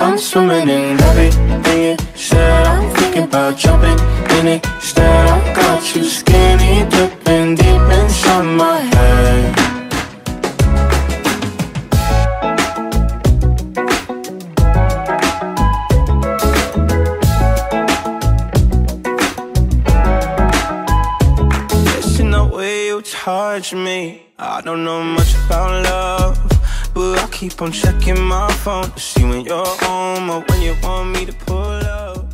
I'm swimming in everything you said. I'm thinking about jumping in it instead. I got you skinny dipping deep inside my head. Listen the way you touch me. I don't know much about love, but I keep on checking my phone to see when you're home or when you want me to pull up.